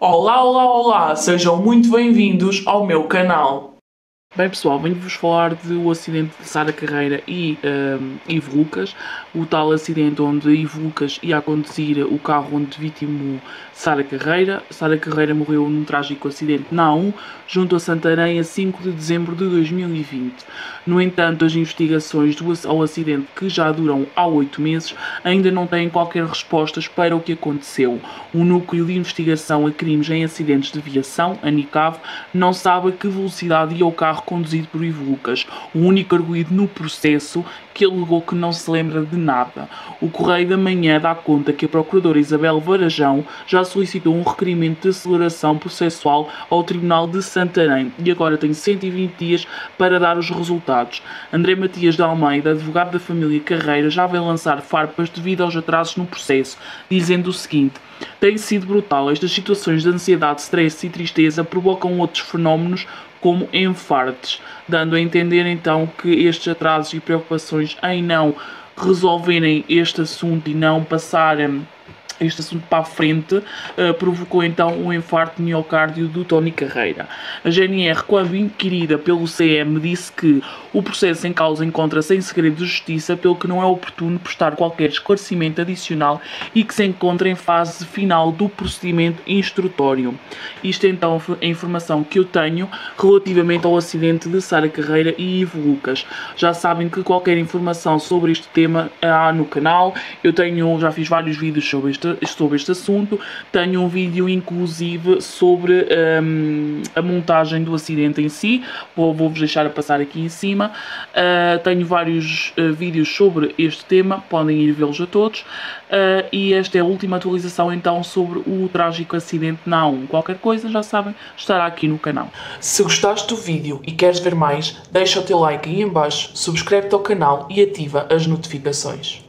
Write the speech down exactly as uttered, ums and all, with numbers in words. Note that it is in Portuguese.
Olá, olá, olá! Sejam muito bem-vindos ao meu canal. Bem pessoal, venho-vos falar do acidente de Sara Carreira e um, Ivo Lucas, o tal acidente onde Ivo Lucas ia a conduzir o carro onde vitimou Sara Carreira. Sara Carreira morreu num trágico acidente na A um, junto a Santarém, a cinco de dezembro de dois mil e vinte. No entanto, as investigações do, ao acidente, que já duram há oito meses, ainda não têm qualquer respostas para o que aconteceu. O Núcleo de Investigação a Crimes em Acidentes de Viação, a NICAV, não sabe a que velocidade ia o carro conduzido por Ivo Lucas, o único arguido no processo, que alegou que não se lembra de nada. O Correio da Manhã dá conta que a Procuradora Isabel Varajão já solicitou um requerimento de aceleração processual ao Tribunal de Santarém e agora tem cento e vinte dias para dar os resultados. André Matias de Almeida, advogado da família Carreira, já vai lançar farpas devido aos atrasos no processo, dizendo o seguinte: tem sido brutal. Estas situações de ansiedade, stress e tristeza provocam outros fenómenos como enfartes, dando a entender então que estes atrasos e preocupações em não resolverem este assunto e não passarem este assunto para a frente, uh, provocou então um infarto de miocárdio do Tony Carreira. A G N R, quando inquirida pelo C M, disse que o processo em causa encontra-se em segredo de justiça, pelo que não é oportuno prestar qualquer esclarecimento adicional e que se encontra em fase final do procedimento instrutório. Isto é então a informação que eu tenho relativamente ao acidente de Sara Carreira e Ivo Lucas. Já sabem que qualquer informação sobre este tema há no canal. Eu tenho, já fiz vários vídeos sobre este sobre este assunto, tenho um vídeo inclusive sobre um, a montagem do acidente em si, vou-vos deixar a passar aqui em cima. Uh, tenho vários uh, vídeos sobre este tema, podem ir vê-los a todos, uh, e esta é a última atualização então sobre o trágico acidente na A um. Qualquer coisa, já sabem, estará aqui no canal. Se gostaste do vídeo e queres ver mais, deixa o teu like aí em baixo, subscreve-te ao canal e ativa as notificações.